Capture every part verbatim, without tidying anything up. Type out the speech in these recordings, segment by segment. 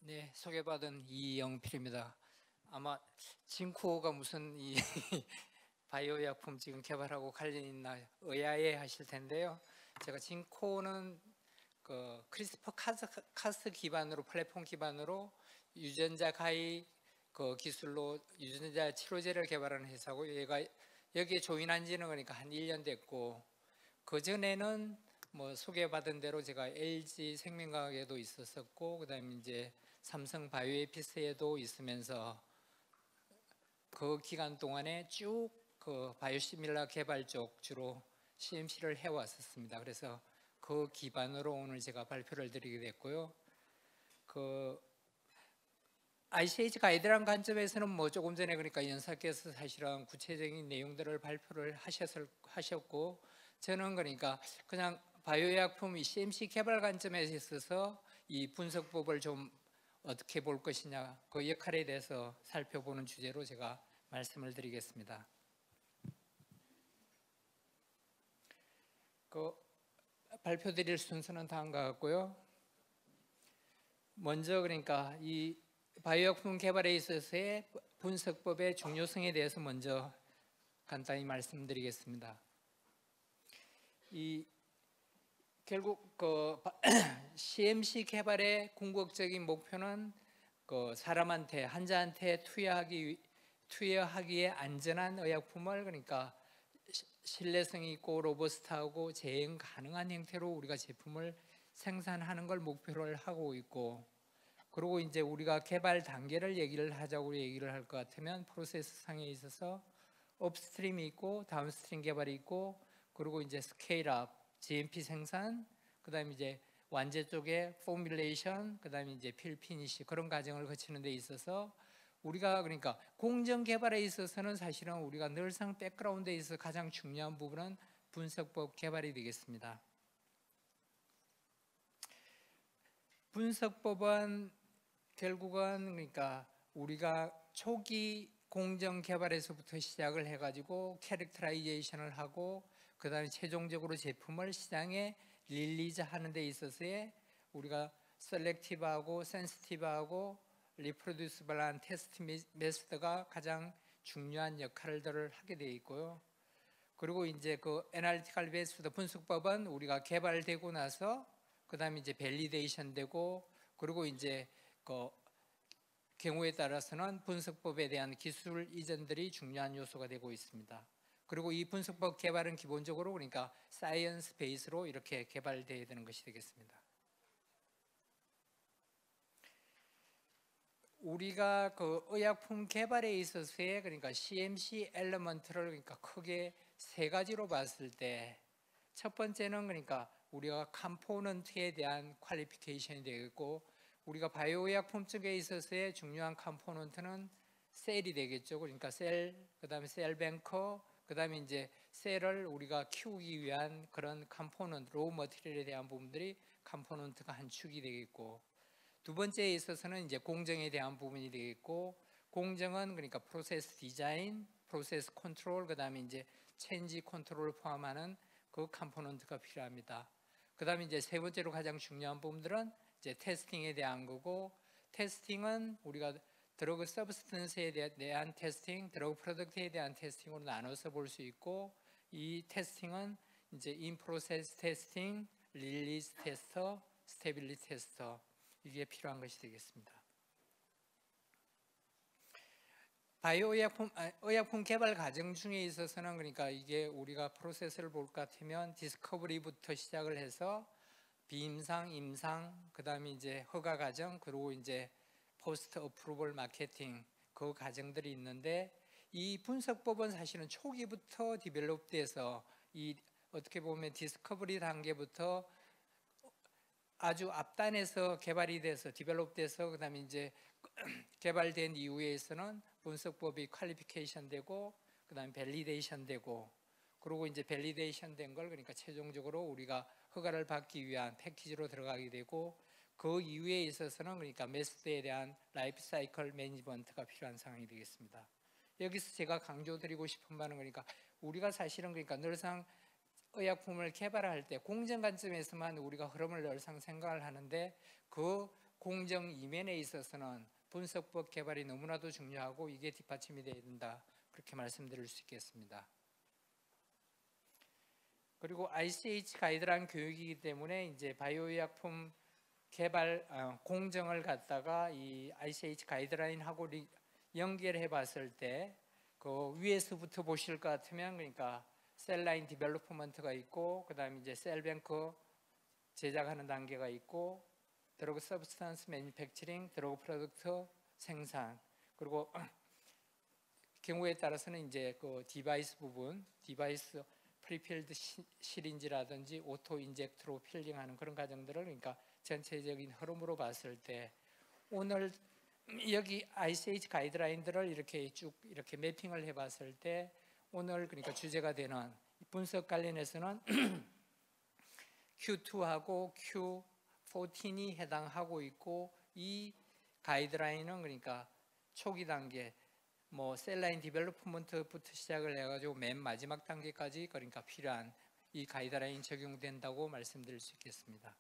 네, 소개받은 이영필입니다. 아마 징코가 무슨 이 바이오 약품 지금 개발하고 관련 있나 의아해 하실 텐데요. 제가 징코는 그 크리스퍼 카스, 카스 기반으로 플랫폼 기반으로 유전자 가위 그 기술로 유전자 치료제를 개발하는 회사고, 얘가 여기에 조인한 지는 그러니까 한 일 년 됐고, 그 전에는 뭐 소개받은 대로 제가 엘지 생명과학에도 있었었고, 그다음에 이제 삼성 바이오에피스에도 있으면서 그 기간 동안에 쭉 그 바이오시밀라 개발 쪽 주로 씨엠씨를 해왔었습니다. 그래서 그 기반으로 오늘 제가 발표를 드리게 됐고요. 그 아이씨에이치 가이드라인 관점에서는 뭐 조금 전에 그러니까 연사께서 사실은 구체적인 내용들을 발표를 하셨을, 하셨고, 저는 그러니까 그냥 바이오약품 씨엠씨 개발 관점에서 있어서 이 분석법을 좀 어떻게 볼 것이냐, 그 역할에 대해서 살펴보는 주제로 제가 말씀을 드리겠습니다. 그 발표 드릴 순서는 다음과 같고요. 먼저 그러니까 이 바이오약품 개발에 있어서의 분석법의 중요성에 대해서 먼저 간단히 말씀드리겠습니다. 이 결국 그 씨엠씨 개발의 궁극적인 목표는 그 사람한테 환자한테 투여하기 투여하기에 안전한 의약품을, 그러니까 신뢰성 있고 로버스트하고 재행 가능한 형태로 우리가 제품을 생산하는 걸 목표를 하고 있고, 그리고 이제 우리가 개발 단계를 얘기를 하자고 얘기를 할 것 같으면 프로세스 상에 있어서 업스트림이 있고 다운스트림 개발이 있고, 그리고 이제 스케일업, 지엠피 생산, 그다음에 이제 완제 쪽에 포뮬레이션, 그다음에 이제 필 피니시, 그런 과정을 거치는 데 있어서 우리가 그러니까 공정 개발에 있어서는 사실은 우리가 늘상 백그라운드에 있어서 가장 중요한 부분은 분석법 개발이 되겠습니다. 분석법은 결국은 그러니까 우리가 초기 공정 개발에서부터 시작을 해가지고 캐릭터라이제이션을 하고, 그 다음에 최종적으로 제품을 시장에 릴리즈 하는 데 있어서의 우리가 셀렉티브하고 센시티브하고 리프로듀스블한 테스트 메소드가 가장 중요한 역할들을 하게 되어 있고요. 그리고 이제 그 애널리티컬 베이스드 분석법은 우리가 개발되고 나서 그 다음에 이제 밸리데이션 되고, 그리고 이제 그 경우에 따라서는 분석법에 대한 기술 이전들이 중요한 요소가 되고 있습니다. 그리고 이 분석법 개발은 기본적으로 그러니까 사이언스 베이스로 이렇게 개발되어야 되는 것이 되겠습니다. 우리가 그 의약품 개발에 있어서의 그러니까 씨엠씨 엘리먼트를 그러니까 크게 세 가지로 봤을 때, 첫 번째는 그러니까 우리가 컴포넌트에 대한 퀄리피케이션이 되겠고, 우리가 바이오 의약품 쪽에 있어서의 중요한 컴포넌트는 셀이 되겠죠. 그러니까 셀, 그다음에 셀 뱅커, 그다음에 이제 셀을 우리가 키우기 위한 그런 컴포넌트, 로우 머티리얼에 대한 부분들이 컴포넌트가 한 축이 되겠고, 두 번째에 있어서는 이제 공정에 대한 부분이 되겠고, 공정은 그러니까 프로세스 디자인, 프로세스 컨트롤, 그다음에 이제 체인지 컨트롤을 포함하는 그 컴포넌트가 필요합니다. 그다음에 이제 세 번째로 가장 중요한 부분들은 이제 테스팅에 대한 거고, 테스팅은 우리가 드러그 서브스턴스에 대한 테스팅, 드러그 프로덕트에 대한 테스팅으로 나눠서 볼 수 있고, 이 테스팅은 이제 인 프로세스 테스팅, 릴리즈 테스터, 스테빌리티 테스터, 이게 필요한 것이 되겠습니다. 바이오 의약품, 의약품 개발 과정 중에 있어서는 그러니까 이게 우리가 프로세스를 볼 것 같으면 디스커버리부터 시작을 해서 비임상, 임상, 그 다음에 이제 허가 과정, 그리고 이제 포스트 어프루벌 마케팅, 그 과정들이 있는데, 이 분석법은 사실은 초기부터 디벨롭돼서 이 어떻게 보면 디스커버리 단계부터 아주 앞단에서 개발이 돼서 디벨롭돼서 그다음에 이제 개발된 이후에서는 분석법이 퀄리피케이션 되고, 그다음에 밸리데이션 되고, 그리고 이제 밸리데이션 된 걸 그러니까 최종적으로 우리가 허가를 받기 위한 패키지로 들어가게 되고, 그 이후에 있어서는 그러니까 메소드에 대한 라이프 사이클 매니지먼트가 필요한 상황이 되겠습니다. 여기서 제가 강조드리고 싶은 바는 그러니까 우리가 사실은 그러니까 늘상 의약품을 개발할 때 공정 관점에서만 우리가 흐름을 늘상 생각을 하는데, 그 공정 이면에 있어서는 분석법 개발이 너무나도 중요하고 이게 뒷받침이 되어야 된다. 그렇게 말씀드릴 수 있겠습니다. 그리고 아이씨에이치 가이드라인 교육이기 때문에 이제 바이오의약품 개발 어, 공정을 갖다가 이 아이씨에이치 가이드라인하고 리, 연결해 봤을 때 그 위에서부터 보실 것 같으면 그러니까 셀라인 디벨로프먼트가 있고 그다음에 이제 셀뱅크 제작하는 단계가 있고 드러그 서브스탄스 매니팩처링, 드러그 프로덕트 생산 그리고 경우에 따라서는 이제 그 디바이스 부분, 디바이스 프리필드 시린지라든지 오토 인젝트로 필링하는 그런 과정들을 그러니까 전체적인 흐름으로 봤을 때 오늘 여기 아이씨에이치 가이드라인들을 이렇게 쭉 이렇게 매핑을 해봤을 때 오늘 그러니까 주제가 되는 분석 관련해서는 큐 투하고 큐 사십이 해당하고 있고 이 가이드라인은 그러니까 초기 단계 뭐 셀라인 디벨로프먼트부터 시작을 해가지고 맨 마지막 단계까지 그러니까 필요한 이 가이드라인 적용된다고 말씀드릴 수 있겠습니다.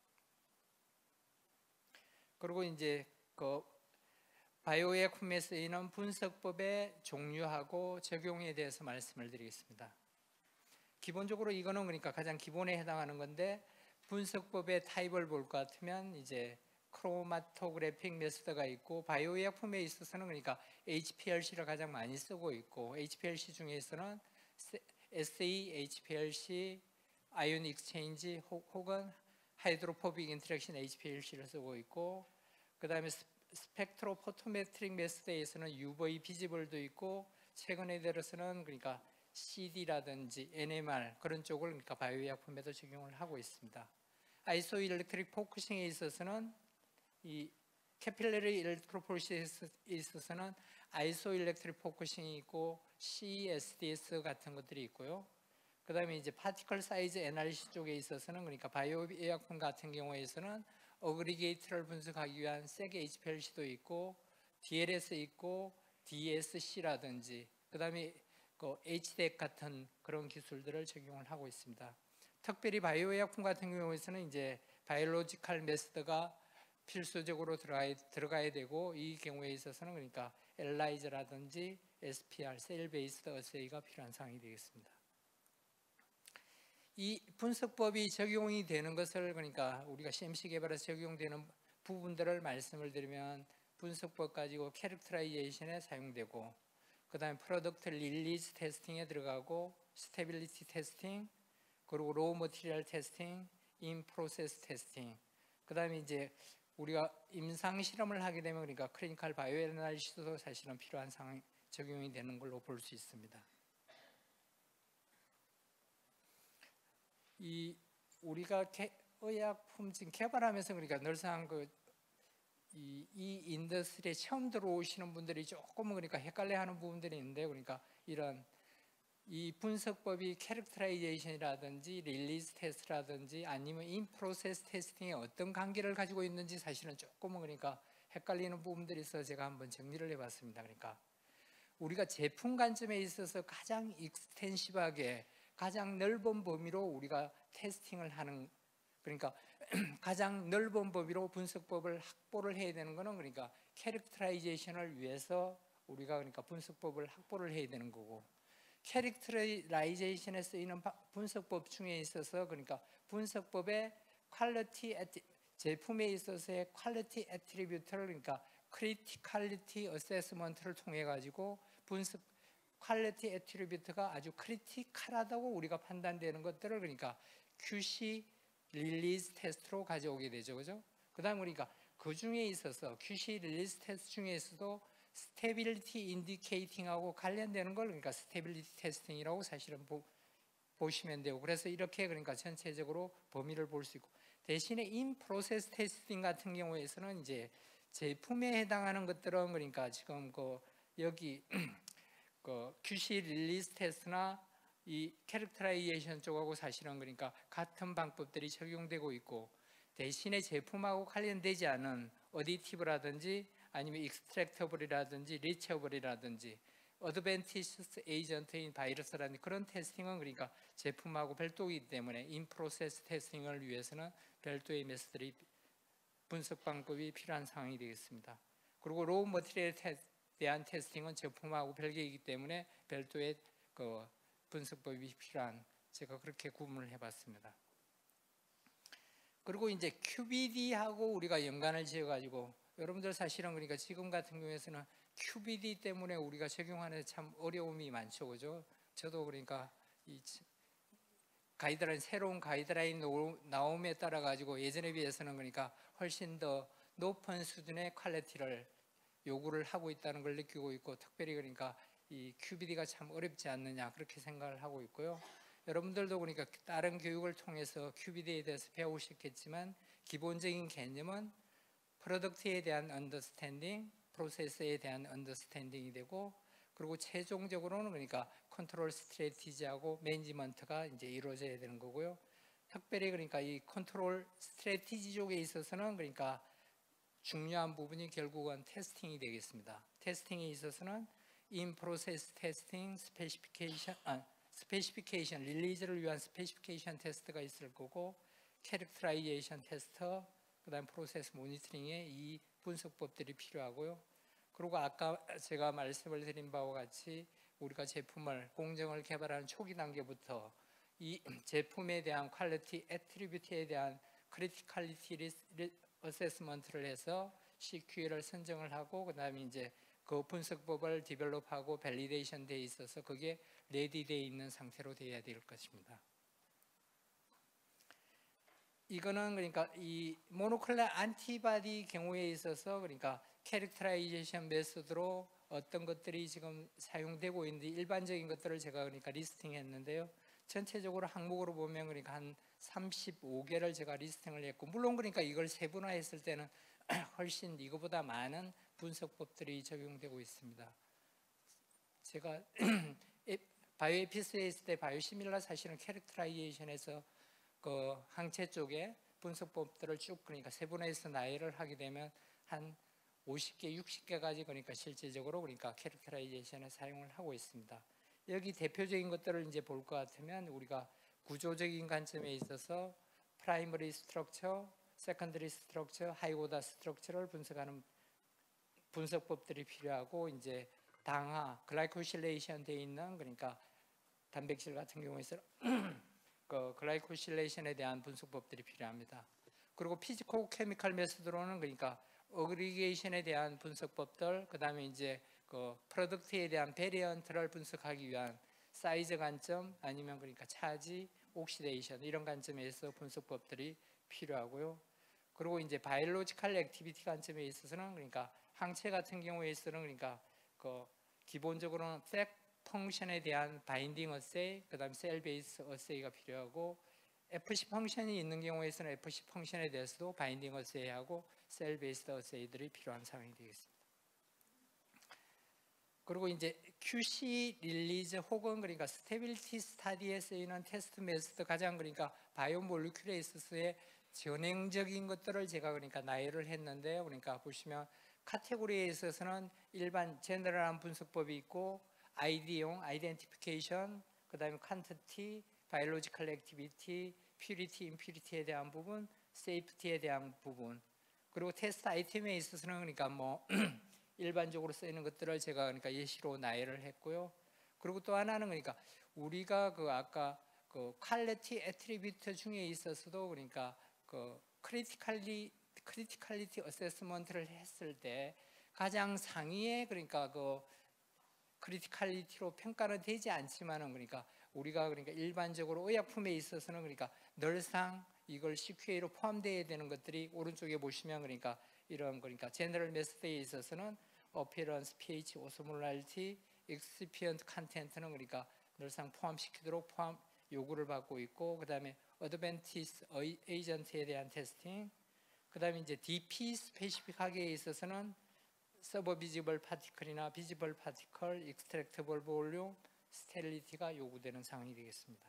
그리고 이제 그 바이오의약품에 쓰이는 분석법의 종류하고 적용에 대해서 말씀을 드리겠습니다. 기본적으로 이거는 그러니까 가장 기본에 해당하는 건데 분석법의 타입을 볼 것 같으면 이제 크로마토그래픽 메소드가 있고 바이오의약품에 있어서는 그러니까 에이치피엘씨를 가장 많이 쓰고 있고 에이치피엘씨 중에서는 에스이, 에이치피엘씨, 아이온 익스체인지 혹은 하이드로포빅 인터랙션 에이치피엘씨를 쓰고 있고 그 다음에 스펙트로 포토메트릭 메소드에서는 유브이 비지블도 있고 최근에 들어서는 그러니까 씨디라든지 엔엠알 그런 쪽을 그러니까 바이오의약품에도 적용을 하고 있습니다. 아이소 일렉트릭 포커싱에 있어서는 이 캐필러리 일렉트로포레시스에 있어서는 아이소 일렉트릭 포커싱이 있고 씨이에스디에스 같은 것들이 있고요. 그 다음에 이제 파티클 사이즈 애널리시스 쪽에 있어서는 그러니까 바이오의약품 같은 경우에서는 어그리게이트를 분석하기 위한 색 에이치피엘씨도 있고 디엘에스 있고 디에스씨라든지 그 다음에 그 에이치덱 같은 그런 기술들을 적용을 하고 있습니다. 특별히 바이오의약품 같은 경우에서는 이제 바이올로지컬 메소드가 필수적으로 들어가야, 들어가야 되고 이 경우에 있어서는 그러니까 엘라이저라든지 에스피알, 셀 베이스드 어세이가 필요한 사항이 되겠습니다. 이 분석법이 적용이 되는 것을 그러니까 우리가 씨엠씨 개발에서 적용되는 부분들을 말씀을 드리면 분석법 가지고 캐릭터라이제이션에 사용되고 그 다음에 프로덕트 릴리즈 테스팅에 들어가고 스테빌리티 테스팅 그리고 로우 머티리얼 테스팅, 인 프로세스 테스팅 그 다음에 이제 우리가 임상 실험을 하게 되면 그러니까 클리니컬 바이오 애널리시스도 사실은 필요한 상황 적용이 되는 걸로 볼 수 있습니다. 이 우리가 개, 의약품 지금 개발하면서 그러니까 늘상 그 이, 이 인더스트리에 처음 들어오시는 분들이 조금은 그러니까 헷갈려하는 부분들이 있는데 그러니까 이런 이 분석법이 캐릭터라이제이션이라든지 릴리즈 테스트라든지 아니면 인 프로세스 테스팅에 어떤 관계를 가지고 있는지 사실은 조금은 그러니까 헷갈리는 부분들이 있어서 제가 한번 정리를 해봤습니다. 그러니까 우리가 제품 관점에 있어서 가장 익스텐시브하게 가장 넓은 범위로 우리가 테스팅을 하는 그러니까 가장 넓은 범위로 분석법을 확보를 해야 되는 것은 그러니까 캐릭터라이제이션을 위해서 우리가 그러니까 분석법을 확보를 해야 되는 거고 캐릭터라이제이션에 쓰이는 분석법 중에 있어서 그러니까 분석법의 퀄리티 제품에 있어서의 퀄리티 애트리뷰트를 그러니까 크리티컬리티 어세스먼트를 통해 가지고 분석 퀄리티 애트리뷰트가 아주 크리티컬하다고 우리가 판단되는 것들을 그러니까 큐씨 릴리즈 테스트로 가져오게 되죠, 그죠? 그다음 그러니까 그 중에 있어서 큐씨 릴리즈 테스트 중에서도 스테빌리티 인디케이팅하고 관련되는 걸 그러니까 스테빌리티 테스팅이라고 사실은 보, 보시면 되고 그래서 이렇게 그러니까 전체적으로 범위를 볼 수 있고 대신에 인 프로세스 테스팅 같은 경우에서는 이제 제품에 해당하는 것들은 그러니까 지금 그 여기 그 큐씨 릴리즈 테스트나 이 캐릭터라이제이션 쪽하고 사실은 그러니까 같은 방법들이 적용되고 있고 대신에 제품하고 관련되지 않은 어디티브라든지 아니면 익스트랙터블이라든지 리처블이라든지 어드밴티시스 에이전트인 바이러스라는 그런 테스팅은 그러니까 제품하고 별도이기 때문에 인 프로세스 테스팅을 위해서는 별도의 메소드들이 분석 방법이 필요한 상황이 되겠습니다. 그리고 로우 머티리얼에 대한 테스팅은 제품하고 별개이기 때문에 별도의 그 분석법이 필요한, 제가 그렇게 구분을 해봤습니다. 그리고 이제 큐비디하고 우리가 연관을 지어가지고, 여러분들 사실은 그러니까 지금 같은 경우에서는 큐비디 때문에 우리가 적용하는 데 참 어려움이 많죠, 그죠? 저도 그러니까 이 가이드라인, 새로운 가이드라인 나옴에 따라 가지고 예전에 비해서는 그러니까 훨씬 더 높은 수준의 퀄리티를 요구를 하고 있다는 걸 느끼고 있고, 특별히 그러니까 이 큐비디가 참 어렵지 않느냐 그렇게 생각을 하고 있고요. 여러분들도 그러니까 다른 교육을 통해서 큐비디에 대해서 배우셨겠지만 기본적인 개념은 프로덕트에 대한 언더스탠딩, 프로세스에 대한 언더스탠딩이 되고, 그리고 최종적으로는 그러니까 컨트롤 스트래티지하고 매니지먼트가 이제 이루어져야 되는 거고요. 특별히 그러니까 이 컨트롤 스트래티지 쪽에 있어서는 그러니까 중요한 부분이 결국은 테스팅이 되겠습니다. 테스팅에 있어서는 인 프로세스 테스팅, 스페시피케이션, 아, 스페시피케이션, 릴리즈를 위한 스페시피케이션 테스트가 있을 거고, 캐릭터라이제이션 테스트, 그다음 프로세스 모니터링에 이 분석법들이 필요하고요. 그리고 아까 제가 말씀을 드린 바와 같이 우리가 제품을 공정을 개발하는 초기 단계부터 이 제품에 대한 퀄리티 애트리뷰트에 대한 크리티컬리티 어세스먼트를 해서 씨큐엘을 선정을 하고, 그다음에 이제 그 분석법을 디벨롭하고 밸리데이션 돼 있어서 그게 레디되어 있는 상태로 되어야 될 것입니다. 이거는 그러니까 이 모노클랄 안티바디 경우에 있어서 그러니까 캐릭터라이제이션 메소드로 어떤 것들이 지금 사용되고 있는데, 일반적인 것들을 제가 그러니까 리스팅했는데요. 전체적으로 항목으로 보면 그러니까 한 삼십오 개를 제가 리스팅을 했고, 물론 그러니까 이걸 세분화했을 때는 훨씬 이거보다 많은 분석법들이 적용되고 있습니다. 제가 바이오에피스에 있을 때 바이오시밀러 사실은 캐릭터라이제이션에서 그 항체 쪽에 분석법들을 쭉 그러니까 세분화해서 나열을 하게 되면 한 오십 개, 육십 개까지 그러니까 실질적으로 그러니까 캐릭터라이제이션에 사용을 하고 있습니다. 여기 대표적인 것들을 이제 볼 것 같으면 우리가 구조적인 관점에 있어서 프라이머리 스트럭처, 세컨더리 스트럭처, 하이오다 스트럭처를 분석하는 분석법들이 필요하고, 이제 당화, 글라이코실레이션 돼 있는 그러니까 단백질 같은 경우에서 그 글라이코실레이션에 대한 분석법들이 필요합니다. 그리고 피지코 케미컬 메소드로는 그러니까 어그리게이션에 대한 분석법들, 그다음에 이제 그 프로덕트에 대한 베리언트를 분석하기 위한 사이즈 관점, 아니면 그러니까 차지, 옥시데이션 이런 관점에서 분석법들이 필요하고요. 그리고 이제 바이올로지컬 액티비티 관점에 있어서는 그러니까 항체 같은 경우에 있어서는 그러니까 그 기본적으로는 팩 펑션에 대한 바인딩 어세이, 그다음 셀 베이스 어세이가 필요하고, 에프씨 펑션이 있는 경우에서는 에프씨 펑션에 대해서도 바인딩 어세이하고 셀 베이스 어세이들이 필요한 상황이 되겠습니다. 그리고 이제 큐씨 릴리즈 혹은 그러니까 스테빌리티 스타디에 쓰이는 테스트 메소드, 가장 그러니까 바이오몰리큘레이스의 전형적인 것들을 제가 그러니까 나열을 했는데요. 그러니까 보시면 카테고리에 있어서는 일반 제너럴한 분석법이 있고, 아이디용, 아이덴티피케이션, 그다음에 퀀티티, 바이올로지컬 액티비티, 퓨리티, 임퓨리티에 대한 부분, 세이프티에 대한 부분, 그리고 테스트 아이템에 있어서는 그러니까 뭐 일반적으로 쓰이는 것들을 제가 그러니까 예시로 나열을 했고요. 그리고 또 하나는 그러니까 우리가 그 아까 그 퀄리티 애트리뷰트 중에 있어서도 그러니까 그 크리티컬리 크리티컬리티 어세스먼트를 했을 때 가장 상위에 그러니까 그 크리티컬리티로 평가는 되지 않지만은 그러니까 우리가 그러니까 일반적으로 의약품에 있어서는 그러니까 늘상 이걸 씨큐에이로 포함되어야 되는 것들이 오른쪽에 보시면 그러니까 이런 그러니까 제너럴 메소드에 있어서는 어피런스, pH, 오스몰랄리티, 익시피언트 컨텐트는 그러니까 늘상 포함시키도록 포함 요구를 받고 있고, 그다음에 어드밴티스 에이전트에 대한 테스팅, 그다음에 이제 디피 스페시픽하게 있어서는 서버 비지블 파티클이나 비지블 파티클, 익스트랙터블 볼륨, 스테릴리티가 요구되는 상황이 되겠습니다.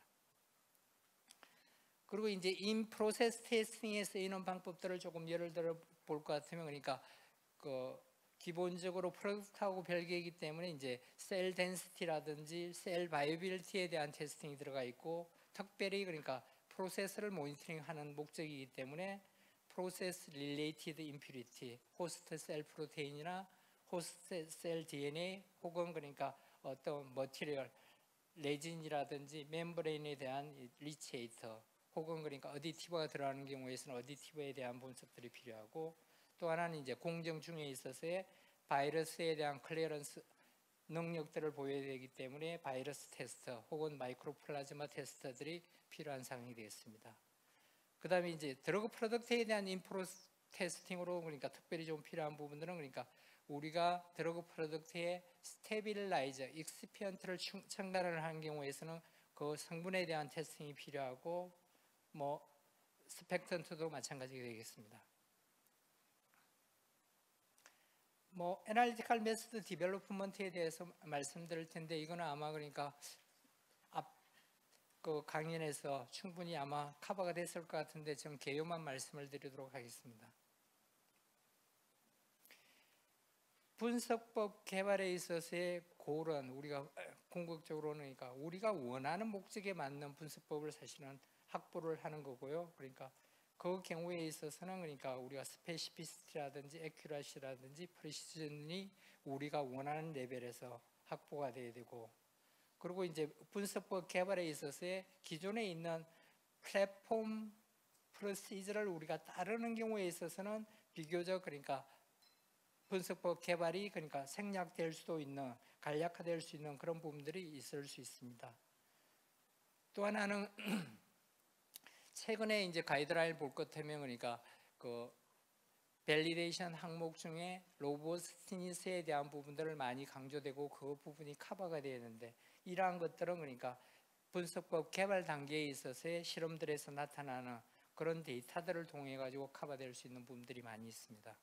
그리고 이제 인 프로세스 테스팅에 쓰이는 방법들을 조금 예를 들어 볼 것 같으면 그러니까 그 기본적으로 프로덕트하고 별개이기 때문에 이제 셀 덴시티라든지 셀 바이오빌리티에 대한 테스팅이 들어가 있고, 특별히 그러니까 프로세스를 모니터링하는 목적이기 때문에 process related impurity, 호스트 셀 프로테인이나 호스트 셀 디엔에이 혹은 그러니까 어떤 머티리얼, 레진이라든지 멤브레인에 대한 리치에이터 혹은 그러니까 어디티브가 들어가는 경우에서는 어디티브에 대한 분석들이 필요하고, 또 하나는 이제 공정 중에 있어서의 바이러스에 대한 클리어런스 능력들을 보여야 되기 때문에 바이러스 테스터 혹은 마이크로플라즈마 테스터들이 필요한 상황이 되겠습니다. 그 다음에 이제 드러그 프로덕트에 대한 인프로 테스팅으로 그러니까 특별히 좀 필요한 부분들은 그러니까 우리가 드러그 프로덕트의 스테빌라이저, 익스피언트를 첨가를 하는 경우에서는 그 성분에 대한 테스팅이 필요하고, 뭐 스펙턴트도 마찬가지가 되겠습니다. 뭐 애널리티컬 메소드 디벨로프먼트에 대해서 말씀드릴 텐데, 이거는 아마 그러니까 앞 그 강연에서 충분히 아마 커버가 됐을 것 같은데 좀 개요만 말씀을 드리도록 하겠습니다. 분석법 개발에 있어서의 고런, 우리가 궁극적으로는 그러니까 우리가 원하는 목적에 맞는 분석법을 사실은 확보를 하는 거고요. 그러니까 그 경우에 있어서는 그러니까 우리가 스페시피시티라든지 에큐러시라든지 프리시전이 우리가 원하는 레벨에서 확보가 돼야 되고, 그리고 이제 분석법 개발에 있어서의 기존에 있는 플랫폼 프로시저를 우리가 따르는 경우에 있어서는 비교적 그러니까 분석법 개발이 그러니까 생략될 수도 있는, 간략화될 수 있는 그런 부분들이 있을 수 있습니다. 또 하나는 최근에 이제 가이드라인을 볼 것 같으면 그러니까 그 밸리데이션 항목 중에 로보스티니스에 대한 부분들을 많이 강조되고 그 부분이 커버가 되어야 되는데, 이러한 것들은 그러니까 분석법 개발 단계에 있어서의 실험들에서 나타나는 그런 데이터들을 통해 가지고 커버될 수 있는 부분들이 많이 있습니다.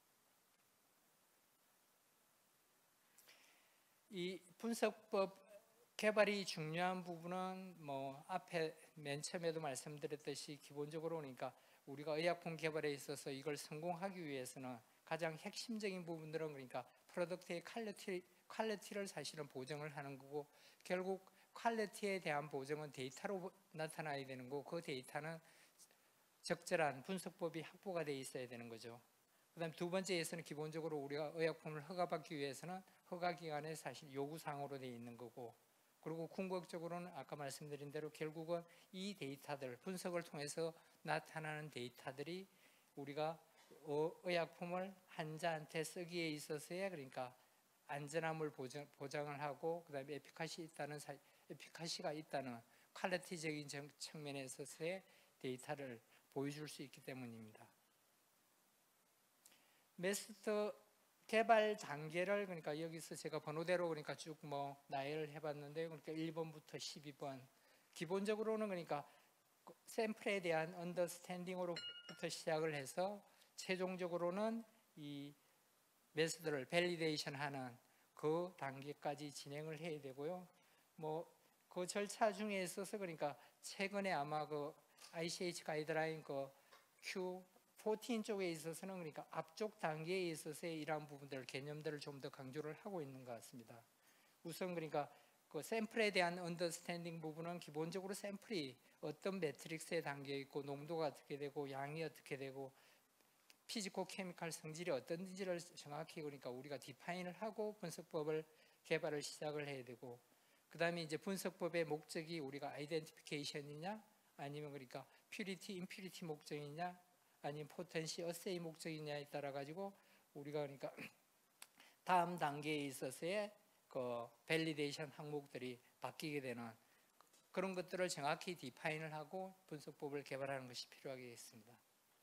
이 분석법 개발이 중요한 부분은 뭐 앞에 맨 처음에도 말씀드렸듯이 기본적으로 그러니까 우리가 의약품 개발에 있어서 이걸 성공하기 위해서는 가장 핵심적인 부분들은 그러니까 프로덕트의 퀄리티, 퀄리티를 사실은 보정을 하는 거고, 결국 퀄리티에 대한 보정은 데이터로 나타나야 되는 거고, 그 데이터는 적절한 분석법이 확보가 되어 있어야 되는 거죠. 그 다음 두 번째에서는 기본적으로 우리가 의약품을 허가받기 위해서는 허가기관에 사실 요구사항으로 되어 있는 거고, 그리고 궁극적으로는 아까 말씀드린 대로 결국은 이 데이터들, 분석을 통해서 나타나는 데이터들이 우리가 의약품을 환자한테 쓰기에 있어서의 그러니까 안전함을 보장, 보장을 하고, 그 다음에 에피카시 있다는, 에피카시가 있다는 퀄리티적인 측면에 있어서의 데이터를 보여줄 수 있기 때문입니다. 메소드 개발 단계를 그러니까 여기서 제가 번호대로 그러니까 쭉 뭐 나열을 해봤는데, 그러니까 일 번부터 십이 번 기본적으로는 그러니까 샘플에 대한 언더스탠딩으로부터 시작을 해서 최종적으로는 이 메소드를 밸리데이션하는 그 단계까지 진행을 해야 되고요. 뭐 그 절차 중에 있어서 그러니까 최근에 아마 그 아이씨에이치 가이드라인 그 큐 사십사 쪽에 있어서는 그러니까 앞쪽 단계에 있어서의 이러한 부분들, 개념들을 좀 더 강조를 하고 있는 것 같습니다. 우선 그러니까 그 샘플에 대한 언더스탠딩 부분은 기본적으로 샘플이 어떤 매트릭스에 담겨 있고 농도가 어떻게 되고 양이 어떻게 되고 피지코 케미칼 성질이 어떤지를 정확히 그러니까 우리가 디파인을 하고 분석법을 개발을 시작을 해야 되고, 그 다음에 이제 분석법의 목적이 우리가 아이덴티피케이션이냐 아니면 그러니까 퓨리티, 임퓨리티 목적이냐 아니면 포텐시, 어세이 목적이냐에 따라 가지고 우리가 그러니까 다음 단계에 있어서의 그 밸리데이션 항목들이 바뀌게 되는 그런 것들을 정확히 디파인을 하고 분석법을 개발하는 것이 필요하겠습니다.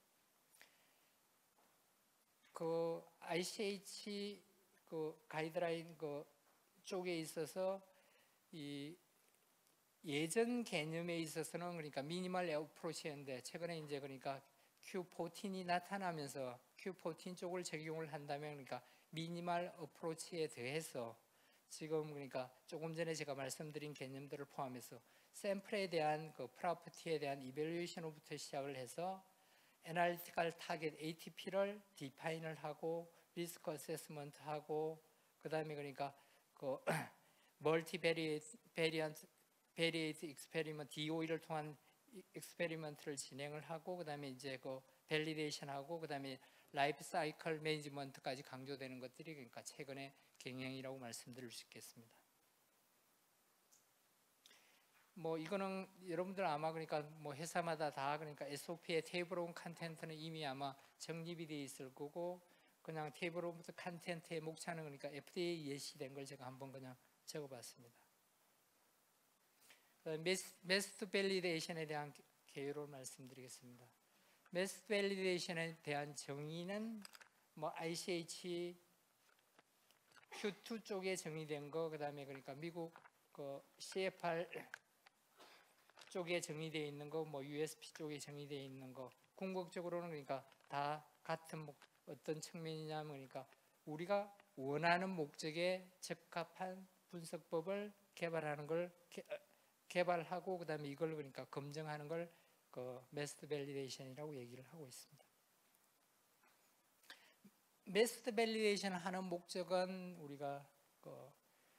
그 아이씨에이치 그 가이드라인 그 쪽에 있어서 이 예전 개념에 있어서는 그러니까 미니멀 어프로치였는데, 최근에 이제 그러니까 큐 사십사이 나타나면서 큐 사십사 쪽을 적용을 한다면 그러니까 미니멀 어프로치에 대해서 지금 그러니까 조금 전에 제가 말씀드린 개념들을 포함해서 샘플에 대한 그 프로퍼티에 대한 이밸류에이션부터 시작을 해서 애널리티컬 타겟 에이티피를 디파인을 하고 리스크 어세스먼트 하고, 그 다음에 그러니까 그 멀티 베리언트 베리에이트 익스페리먼트 디오이를 통한 익스페리먼트를 진행을 하고, 그 다음에 이제 그 밸리데이션하고 그다음에 라이프 사이클 매니지먼트까지 강조되는 것들이 그러니까 최근의 경향이라고 말씀드릴 수 있겠습니다. 뭐 이거는 여러분들 아마 그러니까 뭐 회사마다 다 그러니까 에스오피의 테이블 오브 컨텐트는 이미 아마 정립이 되어 있을 거고 그냥 테이블 오브 컨텐트의 목차는 그러니까 에프디에이 예시된 걸 제가 한번 그냥 적어봤습니다. 메스트 밸리데이션에 대한 개요를 말씀드리겠습니다. 메스트 밸리데이션에 대한 정의는 뭐 아이씨에이치 큐 투 쪽에 정의된 거, 그다음에 그러니까 미국 그 씨에프알 쪽에 정의되어 있는 거, 뭐 유에스피 쪽에 정의되어 있는 거, 궁극적으로는 그러니까 다 같은 목, 어떤 측면이냐면 그러니까 우리가 원하는 목적에 적합한 분석법을 개발하는 걸 개, 개발하고 그다음에 이걸 그러니까 검증하는 걸 그 메스트 밸리데이션이라고 얘기를 하고 있습니다. 메스트 밸리데이션을 하는 목적은 우리가 그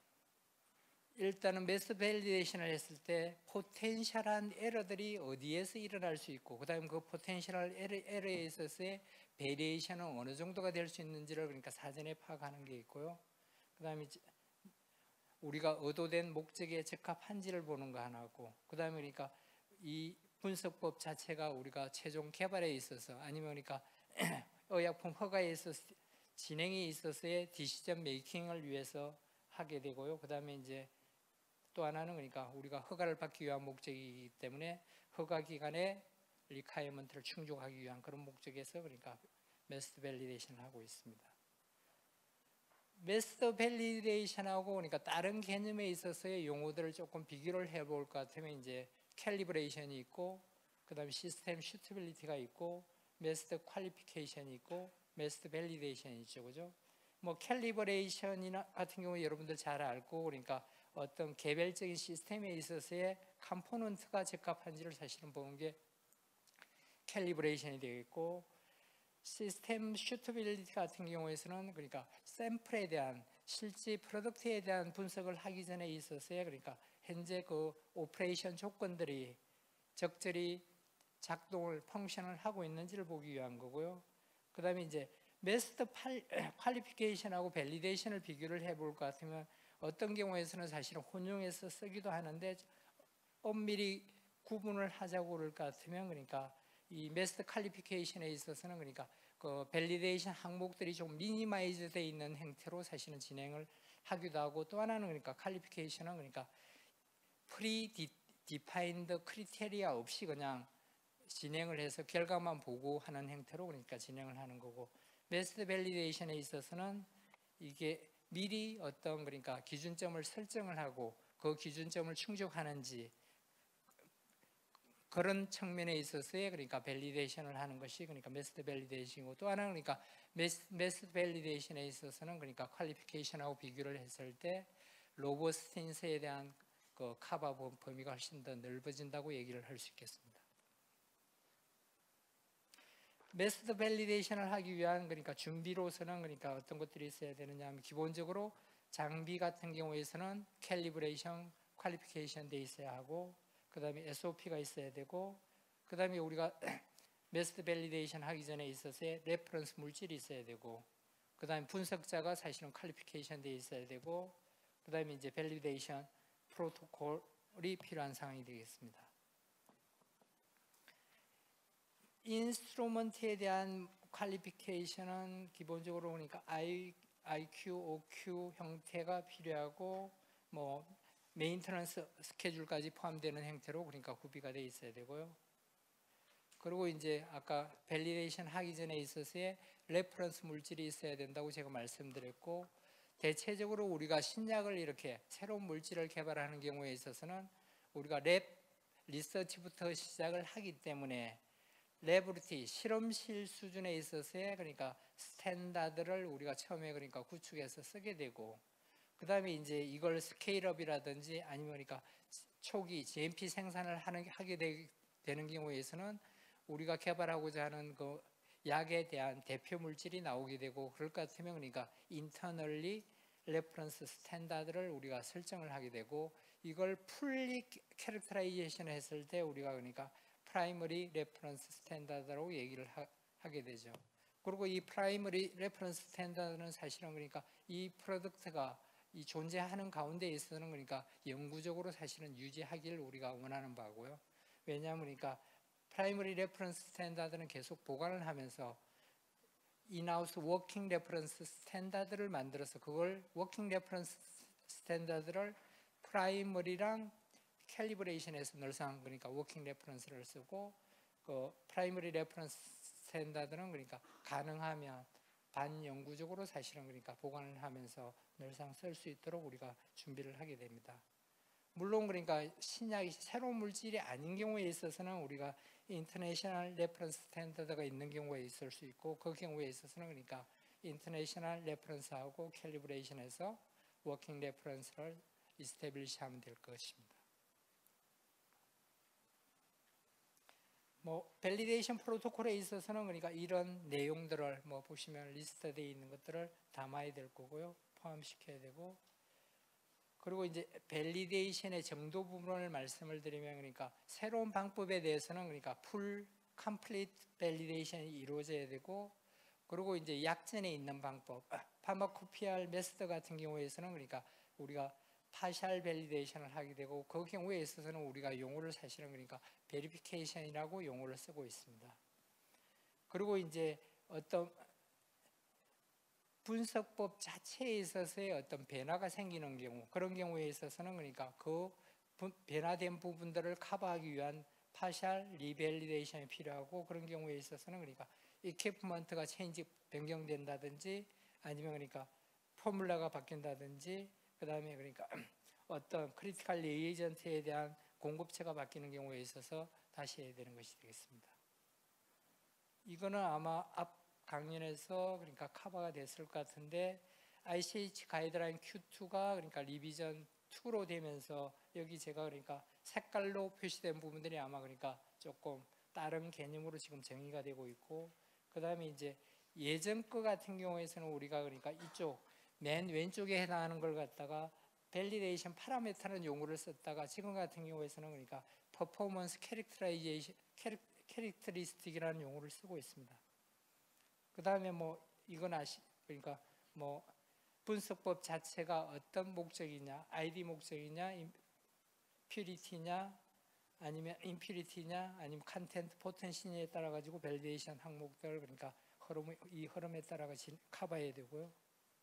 일단은 메스트 밸리데이션을 했을 때 포텐셜한 에러들이 어디에서 일어날 수 있고 그다음에 그 포텐셜 에러, 에러에 있어서의 베리에이션은 어느 정도가 될 수 있는지를 그러니까 사전에 파악하는 게 있고요. 그다음에 우리가 의도된 목적에 적합한지를 보는 거 하나고 그다음에 그러니까 이 분석법 자체가 우리가 최종 개발에 있어서 아니면 그러니까 의약품 허가에 있어서 진행에 있어서의 디시전 메이킹을 위해서 하게 되고요. 그다음에 이제 또 하나는 그러니까 우리가 허가를 받기 위한 목적이기 때문에 허가 기간에 리콰이어먼트를 충족하기 위한 그런 목적에서 그러니까 메스트 밸리데이션을 하고 있습니다. 메스트 밸리데이션하고 그러니까 다른 개념에 있어서의 용어들을 조금 비교를 해볼 것 같으면 이제 캘리브레이션이 있고 그다음에 시스템 슈티빌리티가 있고 메스트 퀄리피케이션이 있고 메스트 밸리데이션이 있죠, 그죠? 뭐 캘리브레이션이나 같은 경우 여러분들 잘 알고 그러니까 어떤 개별적인 시스템에 있어서의 컴포넌트가 적합한지를 사실은 보는 게 캘리브레이션이 되겠고 시스템 슈터빌리티 같은 경우에서는 그러니까 샘플에 대한 실제 프로덕트에 대한 분석을 하기 전에 있어서의 그러니까 현재 그 오퍼레이션 조건들이 적절히 작동을 펑션을 하고 있는지를 보기 위한 거고요. 그다음에 이제 메스트 퀄리피케이션하고 밸리데이션을 비교를 해볼 것 같으면 어떤 경우에서는 사실은 혼용해서 쓰기도 하는데 엄밀히 구분을 하자고 그럴 것 같으면 그러니까 이 메스트 퀄리피케이션에 있어서는 그러니까 그 밸리데이션 항목들이 좀 미니마이즈 되어 있는 형태로 사실은 진행을 하기도 하고 또 하나는 그러니까 퀄리피케이션은 그러니까 프리 디파인드 크리테리아 없이 그냥 진행을 해서 결과만 보고 하는 형태로 그러니까 진행을 하는 거고 메스트 밸리데이션에 있어서는 이게 미리 어떤 그러니까 기준점을 설정을 하고 그 기준점을 충족하는지 그런 측면에 있어서의 그러니까 밸리데이션을 하는 것이 그러니까 메스트 밸리데이션이고 또 하나는 그러니까 메스트 밸리데이션에 있어서는 그러니까 퀄리피케이션하고 비교를 했을 때 로버스틴스에 대한 그 커버 범위가 훨씬 더 넓어진다고 얘기를 할 수 있겠습니다. 메스트 밸리데이션을 하기 위한 그러니까 준비로서는 그러니까 어떤 것들이 있어야 되느냐 하면 기본적으로 장비 같은 경우에서는 캘리브레이션, 퀄리피케이션 돼 있어야 하고 그 다음에 에스오피가 있어야 되고 그 다음에 우리가 메스트 밸리데이션 하기 전에 있어서의 레퍼런스 물질이 있어야 되고 그 다음에 분석자가 사실은 퀄리피케이션 돼 있어야 되고 그 다음에 이제 밸리데이션 프로토콜이 필요한 상황이 되겠습니다. 인스트루먼트에 대한 퀄리피케이션은 기본적으로 그러니까 I, 아이큐, 오큐 형태가 필요하고 뭐 메인터넌스 스케줄까지 포함되는 형태로 그러니까 구비가 되어 있어야 되고요. 그리고 이제 아까 밸리데이션 하기 전에 있어서의 레퍼런스 물질이 있어야 된다고 제가 말씀드렸고 대체적으로 우리가 신약을 이렇게 새로운 물질을 개발하는 경우에 있어서는 우리가 랩 리서치부터 시작을 하기 때문에 레버리티 실험실 수준에 있어서의 그러니까 스탠다드를 우리가 처음에 그러니까 구축해서 쓰게 되고 그 다음에 이제 이걸 스케일업이라든지 아니면 그러니까 초기 지엠피 생산을 하는 하게 되, 되는 경우에서는 우리가 개발하고자 하는 그 약에 대한 대표 물질이 나오게 되고 그럴 것 같으면 그러니까 인터널리 레퍼런스 스탠다드를 우리가 설정을 하게 되고 이걸 풀리 캐릭터라이제이션 했을 때 우리가 그러니까 프라이머리 레퍼런스 스탠다드라고 얘기를 하, 하게 되죠. 그리고 이 프라이머리 레퍼런스 스탠다드는 사실은 그러니까 이 프로덕트가 이 존재하는 가운데 있어서는 그러니까 영구적으로 사실은 유지하기를 우리가 원하는 바고요. 왜냐하면 그러니까 프라이머리 레퍼런스 스탠다드는 계속 보관을 하면서 인하우스 워킹 레퍼런스 스탠다드를 만들어서 그걸 워킹 레퍼런스 스탠다드를 프라이머리랑 캘리브레이션에서 늘상 그러니까 워킹 레퍼런스를 쓰고 그 프라이머리 레퍼런스 스탠다드는 그러니까 가능하면 반영구적으로 사실은 그러니까 보관을 하면서 늘상 쓸 수 있도록 우리가 준비를 하게 됩니다. 물론 그러니까 신약이 새로운 물질이 아닌 경우에 있어서는 우리가 인터내셔널 레퍼런스 스탠다드가 있는 경우가 있을 수 있고 그 경우에 있어서는 그러니까 인터내셔널 레퍼런스하고 캘리브레이션에서 워킹 레퍼런스를 이스태블리시 하면 될 것입니다. 뭐 밸리데이션 프로토콜에 있어서는 그러니까 이런 내용들을 뭐 보시면 리스트되어 있는 것들을 담아야 될 거고요. 포함시켜야 되고 그리고 이제 밸리데이션의 정도 부분을 말씀을 드리면 그러니까 새로운 방법에 대해서는 그러니까 풀 컴플리트 밸리데이션이 이루어져야 되고 그리고 이제 약전에 있는 방법 파마코피알 메소드 같은 경우에서는 그러니까 우리가 파셜 밸리데이션을 하게 되고 그 경우에 있어서는 우리가 용어를 사실은 그러니까 베리피케이션이라고 용어를 쓰고 있습니다. 그리고 이제 어떤 분석법 자체에 있어서의 어떤 변화가 생기는 경우 그런 경우에 있어서는 그러니까 그 변화된 부분들을 커버하기 위한 파셜 리밸리데이션이 필요하고 그런 경우에 있어서는 그러니까 이퀴프먼트가 체인지 변경된다든지 아니면 그러니까 포뮬라가 바뀐다든지 그 다음에 그러니까 어떤 크리티컬 리에이전트에 대한 공급처가 바뀌는 경우에 있어서 다시 해야 되는 것이 되겠습니다. 이거는 아마 앞 강연에서 그러니까 커버가 됐을 것 같은데 아이씨에이치 가이드라인 큐 투가 그러니까 리비전 투로 되면서 여기 제가 그러니까 색깔로 표시된 부분들이 아마 그러니까 조금 다른 개념으로 지금 정의가 되고 있고 그 다음에 이제 예전 거 같은 경우에서는 우리가 그러니까 이쪽 맨 왼쪽에 해당하는 걸 갖다가 밸리데이션 파라미터라는 용어를 썼다가 지금 같은 경우에서는 그러니까 퍼포먼스 캐릭터라이제이션 캐릭터리스틱이라는 용어를 쓰고 있습니다. 그 다음에 뭐 이건 아시 그러니까 뭐 분석법 자체가 어떤 목적이냐 아이디 목적이냐 퓨리티냐 아니면 임퓨리티냐 아니면 컨텐트 포텐시에 따라 가지고 밸리데이션 항목들 그러니까 흐름, 이 흐름에 따라 커버해야 되고요.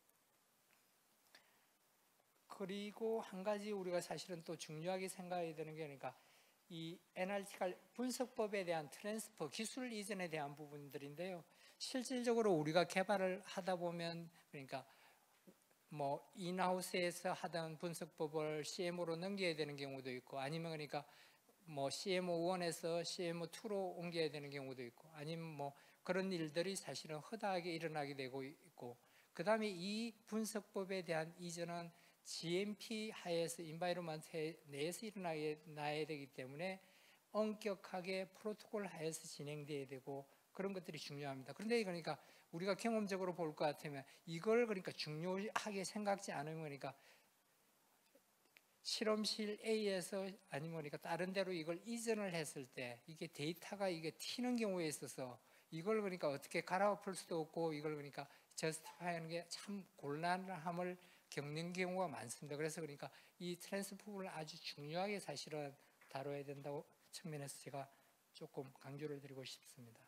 그리고 한 가지 우리가 사실은 또 중요하게 생각해야 되는 게 그러니까 이 애널리티컬 분석법에 대한 트랜스퍼 기술 이전에 대한 부분들인데요. 실질적으로 우리가 개발을 하다 보면 그러니까 뭐 인하우스에서 하던 분석법을 씨엠오로 넘겨야 되는 경우도 있고 아니면 그러니까 뭐 씨엠오 원에서 씨엠오 투로 옮겨야 되는 경우도 있고 아니면 뭐 그런 일들이 사실은 허다하게 일어나게 되고 있고 그 다음에 이 분석법에 대한 이전은 지엠피 하에서 인바이러먼트 내에서 일어나야 되기 때문에 엄격하게 프로토콜 하에서 진행돼야 되고 그런 것들이 중요합니다. 그런데 그러니까 우리가 경험적으로 볼 것 같으면 이걸 그러니까 중요하게 생각지 않으면 그러니까 실험실 A에서 아니면 그러니까 다른 데로 이걸 이전을 했을 때 이게 데이터가 이게 튀는 경우에 있어서 이걸 그러니까 어떻게 갈아엎을 수도 없고 이걸 그러니까 저스티파이하는 게 참 곤란함을 겪는 경우가 많습니다. 그래서 그러니까 이 트랜스포를 아주 중요하게 사실은 다뤄야 된다고 측면에서 제가 조금 강조를 드리고 싶습니다.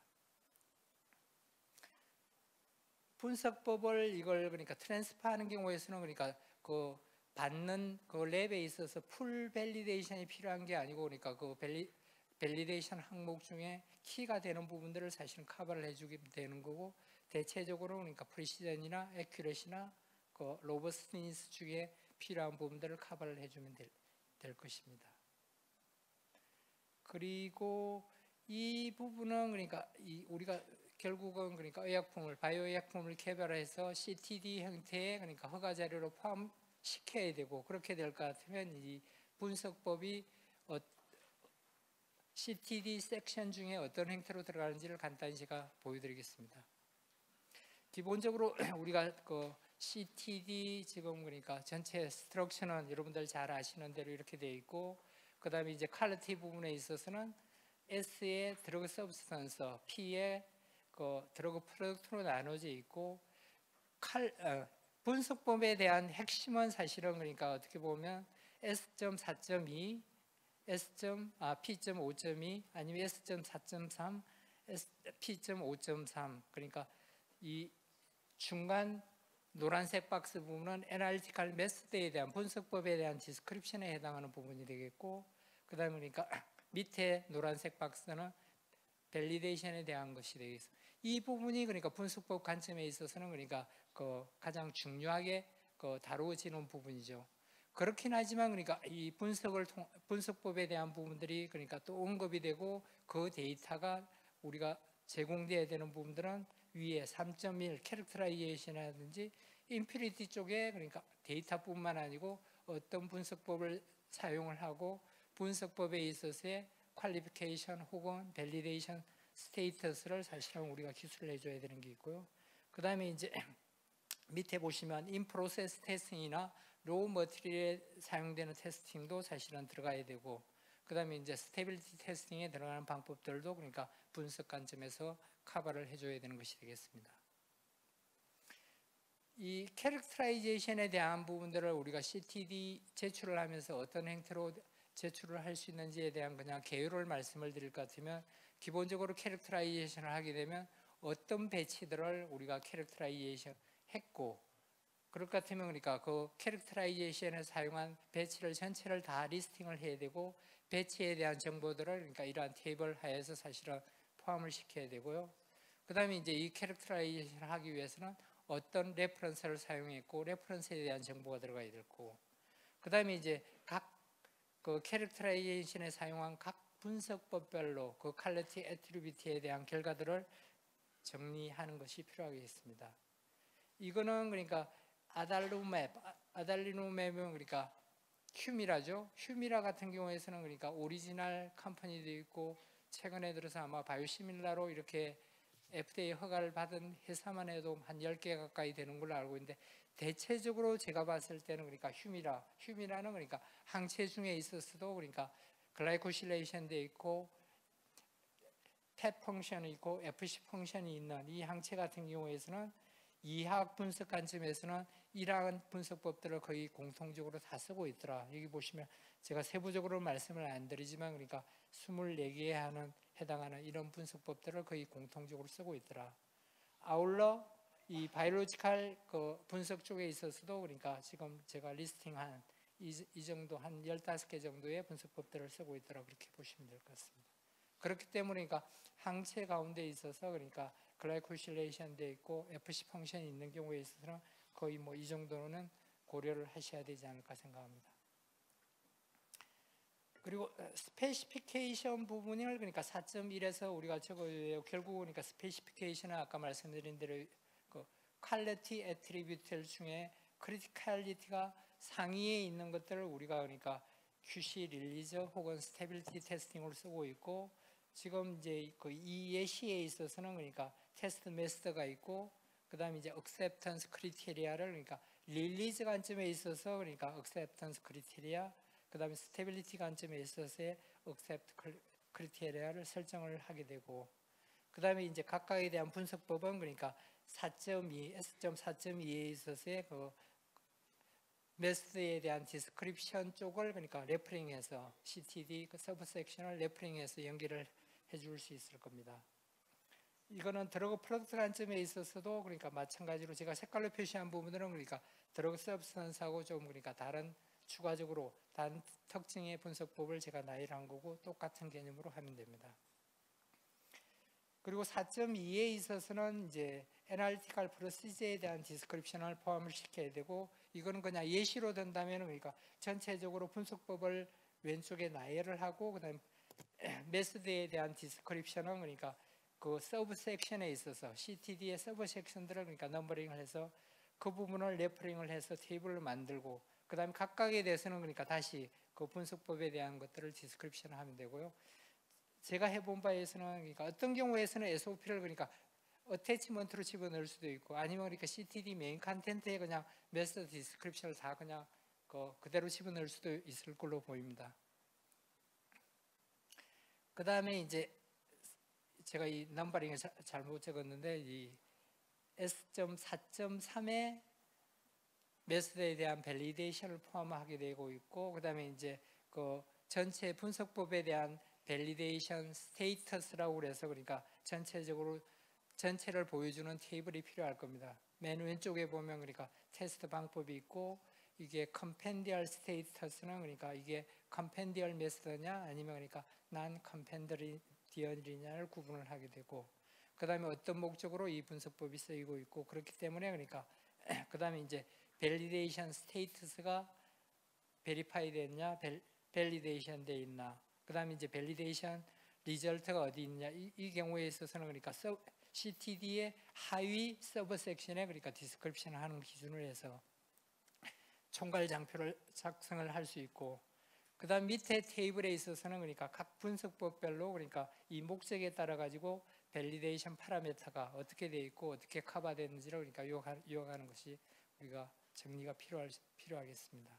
분석법을 이걸 그러니까 트랜스퍼하는 경우에서는 그러니까 그 받는 그 랩에 있어서 풀 밸리데이션이 필요한 게 아니고 그러니까 그 밸리, 밸리데이션 항목 중에 키가 되는 부분들을 사실은 커버를 해주게 되는 거고 대체적으로 그러니까 프리시전이나 에큐레시나 그 로버스트니스 중에 필요한 부분들을 커버를 해주면 될, 될 것입니다. 그리고 이 부분은 그러니까 이 우리가 결국은 그러니까 의약품을 바이오 의약품을 개발해서 씨티디 형태의 그러니까 허가 자료로 포함시켜야 되고 그렇게 될 것 같으면 이 분석법이 어, 씨티디 섹션 중에 어떤 형태로 들어가는지를 간단히 제가 보여드리겠습니다. 기본적으로 우리가 그 씨티디 지금 그러니까 전체 스트럭처는 여러분들 잘 아시는 대로 이렇게 되어 있고 그 다음에 이제 퀄리티 부분에 있어서는 S의 드러그 서브스턴스, P의 그 드러그 프로덕트로 나눠져 있고 칼, 어, 분석법에 대한 핵심은 사실은 그러니까 어떻게 보면 에스 사 점 이, S. 아, 피 오 점 이 아니면 에스 사 점 삼, 피 오 점 삼 그러니까 이 중간 노란색 박스 부분은 애널리티컬 메소드에 대한 분석법에 대한 디스크립션에 해당하는 부분이 되겠고 그 다음에 그러니까 밑에 노란색 박스는 밸리데이션에 대한 것이 되겠습니다. 이 부분이 그러니까 분석법 관점에 있어서는 그러니까 그 가장 중요하게 그 다루어지는 부분이죠. 그렇긴 하지만 그러니까 이 분석을 통, 분석법에 대한 부분들이 그러니까 또 언급이 되고 그 데이터가 우리가 제공돼야 되는 부분들은 위에 삼 점 일 캐릭터라이제이션이라든지 인피니티 쪽에 그러니까 데이터뿐만 아니고 어떤 분석법을 사용을 하고 분석법에 있어서의 퀄리피케이션 혹은 밸리데이션 스테이터스를 사실은 우리가 기술을 해줘야 되는 게 있고요. 그 다음에 이제 밑에 보시면 인 프로세스 테스팅이나 로우 머티리얼에 사용되는 테스팅도 사실은 들어가야 되고 그 다음에 이제 스테빌리티 테스팅에 들어가는 방법들도 그러니까 분석 관점에서 커버를 해줘야 되는 것이 되겠습니다. 이 캐릭터라이제이션에 대한 부분들을 우리가 씨티디 제출을 하면서 어떤 형태로 제출을 할 수 있는지에 대한 그냥 개요를 말씀을 드릴 것 같으면 기본적으로 캐릭터라이제이션을 하게 되면 어떤 배치들을 우리가 캐릭터라이제이션 했고 그럴 것 같으면 그러니까 그 캐릭터라이제이션에 사용한 배치를 전체를 다 리스팅을 해야 되고 배치에 대한 정보들을 그러니까 이러한 테이블 하에서 사실은 포함을 시켜야 되고요. 그 다음에 이제 이 캐릭터라이제이션을 하기 위해서는 어떤 레퍼런스를 사용했고 레퍼런스에 대한 정보가 들어가야 되고 그 다음에 이제 각 그 캐릭터라이제이션에 사용한 각 분석법별로 그 퀄리티 애트리뷰트에 대한 결과들을 정리하는 것이 필요하겠습니다. 이거는 그러니까 아달루맵, 아달리노맵은 그러니까 휴미라죠. 휴미라 같은 경우에서는 그러니까 오리지널 컴퍼니도 있고 최근에 들어서 아마 바이오시밀라로 이렇게 에프디에이 허가를 받은 회사만 해도 한 열 개 가까이 되는 걸로 알고 있는데 대체적으로 제가 봤을 때는 그러니까 휴미라, 휴미라는 그러니까 항체 중에 있어서도 그러니까 글라이코실레이션도 있고 팻 펑션이 있고 에프씨 펑션이 있는 이 항체 같은 경우에서는 이학 분석 관점에서는 이러한 분석법들을 거의 공통적으로 다 쓰고 있더라. 여기 보시면 제가 세부적으로 말씀을 안 드리지만 그러니까 스물네 개에 하는 해당하는 이런 분석법들을 거의 공통적으로 쓰고 있더라. 아울러 이 바이올로지컬 그 분석 쪽에 있어서도 그러니까 지금 제가 리스팅한 이, 이 정도 한 열다섯 개 정도의 분석법들을 쓰고 있더라. 그렇게 보시면 될 것 같습니다. 그렇기 때문에 그러니까 항체 가운데 있어서 그러니까 글라이코실레이션도 있고 에프씨 펑션이 있는 경우에 있어서는 거의 뭐 이 정도는 고려를 하셔야 되지 않을까 생각합니다. 그리고 스페시피케이션 부분을 그러니까 사 점 일에서 우리가 적어요. 결국 그러니까 스페시피케이션은 아까 말씀드린 대로 그 퀄리티 애트리뷰트 중에 크리티컬리티가 상위에 있는 것들을 우리가 그러니까 큐씨 릴리즈 혹은 스테빌리티 테스팅으로 쓰고 있고 지금 이제 그 이 예시에 있어서는 그러니까 테스트 메스터가 있고 그다음에 이제 액셉턴스 크리테리아를 그러니까 릴리즈 관점에 있어서 그러니까 액셉턴스 크리테리아 그다음에 스테빌리티 관점에 있어서의 액셉트 크리테리아를 설정을 하게 되고 그다음에 이제 각각에 대한 분석법은 그러니까 사 점 이, 에스 사 점 이에 있어서의 그 메소드에 대한 디스크립션 쪽을 그러니까 레퍼링해서 씨티디 그 서브 섹션을 레퍼링해서 연결을 해줄 수 있을 겁니다. 이거는 드러그 프로덕트 관점에 있어서도 그러니까 마찬가지로 제가 색깔로 표시한 부분들은 그러니까 드러그 서브스턴스하고 좀 그러니까 다른 추가적으로 다른 특징의 분석법을 제가 나열한 거고 똑같은 개념으로 하면 됩니다. 그리고 사 점 이에 있어서는 이제 애널리티컬 프로시저에 대한 디스크립션을 포함을 시켜야 되고 이거는 그냥 예시로 든다면 그러니까 전체적으로 분석법을 왼쪽에 나열을 하고 그다음 메소드에 대한 디스크립션은 그러니까 그 서브 섹션에 있어서 씨티디의 서브 섹션들을 그러니까 넘버링을 해서 그 부분을 레퍼링을 해서 테이블을 만들고 그다음에 각각에 대해서는 그러니까 다시 그 분석법에 대한 것들을 디스크립션을 하면 되고요. 제가 해본 바에서는 그러니까 어떤 경우에서는 에스오피를 그러니까 어태치먼트로 집어넣을 수도 있고 아니면 그러니까 씨티디 메인 컨텐트에 그냥 메소드 디스크립션을 다 그냥 그 그대로 집어넣을 수도 있을 걸로 보입니다. 그 다음에 이제 제가 이 넘버링을 자, 잘못 적었는데 이 에스 사 점 삼의 메소드에 대한 밸리데이션을 포함하게 되고 있고, 그다음에 이제 그 전체 분석법에 대한 밸리데이션 스테이터스라고 그래서, 그러니까 전체적으로 전체를 보여주는 테이블이 필요할 겁니다. 맨 왼쪽에 보면 그러니까 테스트 방법이 있고, 이게 컴펜디얼 스테이터스는 그러니까 이게 컴펜디얼 메소드냐 아니면 그러니까 난 컴펜디얼이냐를 구분을 하게 되고, 그다음에 어떤 목적으로 이 분석법이 쓰이고 있고, 그렇기 때문에 그러니까 그다음에 이제 밸리데이션 스테이터스가 베리파이 됐냐, 밸리데이션 돼 있나, 그다음에 이제 밸리데이션 리절트가 어디 있냐. 이, 이 경우에 있어서는 그러니까 씨티디의 하위 서브 섹션에 그러니까 디스크립션을 하는 기준으로 해서 총괄 장표를 작성을 할 수 있고, 그다음 밑에 테이블에 있어서는 그러니까 각 분석법별로 그러니까 이 목적에 따라 가지고 밸리데이션 파라미터가 어떻게 돼 있고 어떻게 커버되는지를 그러니까 요약하는 것이 우리가 정리가 필요할 필요하겠습니다.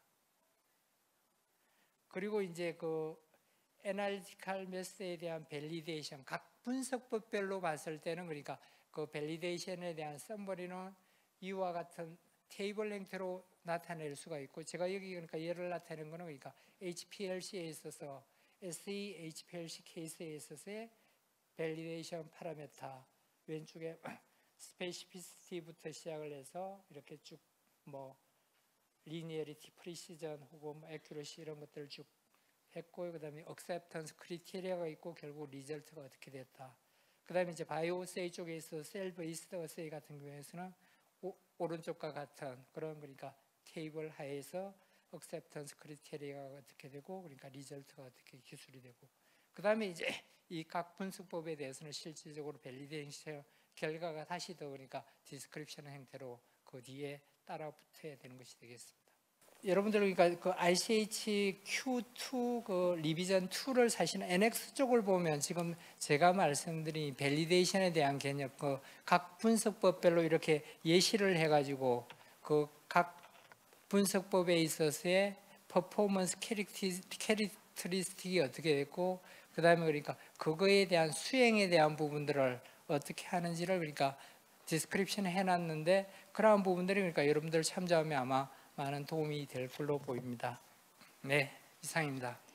그리고 이제 그 애널리티컬 메소드에 대한 밸리데이션, 각 분석법별로 봤을 때는 그러니까 그 밸리데이션에 대한 썸머리는 이와 같은 테이블 형태로 나타낼 수가 있고, 제가 여기 그러니까 예를 나타내는 거는 그러니까 에이치피엘씨에 있어서 에스이 에이치피엘씨 케이스에 있어서의 밸리데이션 파라미터, 왼쪽에 스페시피시티부터 시작을 해서 이렇게 쭉 뭐 리니어리티, 프리시전 혹은 뭐 액큐러시 이런 것들을 쭉 했고, 그다음에 억셉턴스 크리테리아가 있고 결국 리절트가 어떻게 됐다. 그다음에 이제 바이오 어세이 쪽에 있어 셀 베이스드 어세이 같은 경우에서는 오, 오른쪽과 같은 그런 그러니까 테이블 하에서 억셉턴스 크리테리아가 어떻게 되고 그러니까 리절트가 어떻게 기술이 되고, 그다음에 이제 이 각 분석법에 대해서는 실질적으로 밸리데이션 결과가 다시 더 그러니까 디스크립션 형태로 그 뒤에 따라 붙어야 되는 것이 되겠습니다. 여러분들 그러니까 그 아이씨에이치-큐 투 그 리비전 이를 사실은 엔엑스 쪽을 보면 지금 제가 말씀드린 밸리데이션에 대한 개념, 그 각 분석법별로 이렇게 예시를 해가지고 그 각 분석법에 있어서의 퍼포먼스 캐릭터리스틱이 어떻게 됐고, 그 다음에 그러니까 그거에 대한 수행에 대한 부분들을 어떻게 하는지를 그러니까 디스크립션 해놨는데, 그러한 부분들이 그러니까 여러분들 참조하면 아마 많은 도움이 될 걸로 보입니다. 네, 이상입니다.